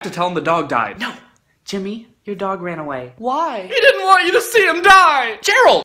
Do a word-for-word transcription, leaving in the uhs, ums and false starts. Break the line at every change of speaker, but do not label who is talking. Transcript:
to tell him the dog died.
No. Jimmy, your dog ran away.
Why?
He didn't want you to see him die!
Gerald!